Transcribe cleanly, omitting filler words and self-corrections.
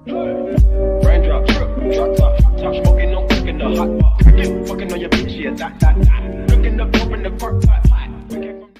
Raindrop, drop top, smoking, no cooking the hot pot. Fucking on your bitch, yeah, that. Looking up, open the court pot.